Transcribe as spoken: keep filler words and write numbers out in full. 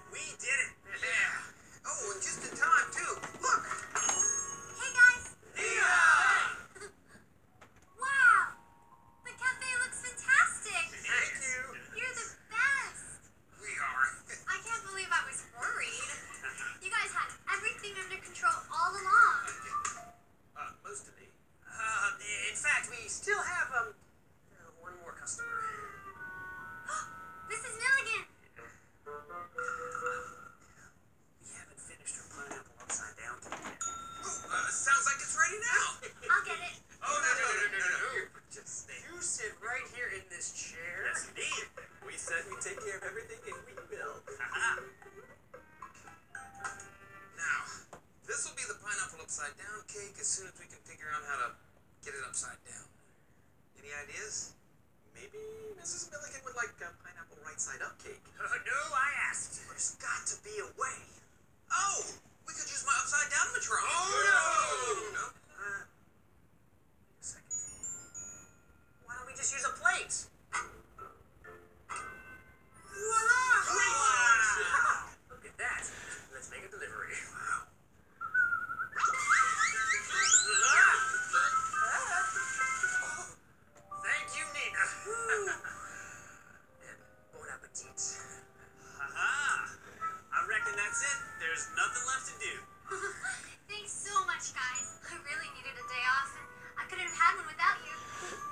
We did it. Yeah. Oh, and just in time, too. Look. Hey, guys. Nia! Wow. The cafe looks fantastic. Thank you. You're the best. We are. I can't believe I was worried. You guys had everything under control all along. Uh, most of it. Uh, in fact, we still have, um, uh, one more customer. Missus Milligan. We haven't finished her pineapple upside down yet. Oh, uh, sounds like it's ready now. I'll get it. Oh, no, no, no, no, no, no. Just stay. You sit right here in this chair. Yes, indeed. We said we'd take care of everything, and we will. Now, this will be the pineapple upside down cake as soon as we can figure out how to get it upside down. Any ideas? Maybe Missus Milligan would like a pineapple right-side-up cake. Uh, no, I asked. There's got to be a way. Oh, we could use my upside-down Matron. Oh, no! No? Uh, wait a second. Why don't we just use a plate? Voila! Wow! Look at that. Let's make a delivery. Wow. Thank you, Nina. And bon appetit. Ha-ha! I reckon that's it. There's nothing left to do. Thanks so much, guys. I really needed a day off, and I couldn't have had one without you.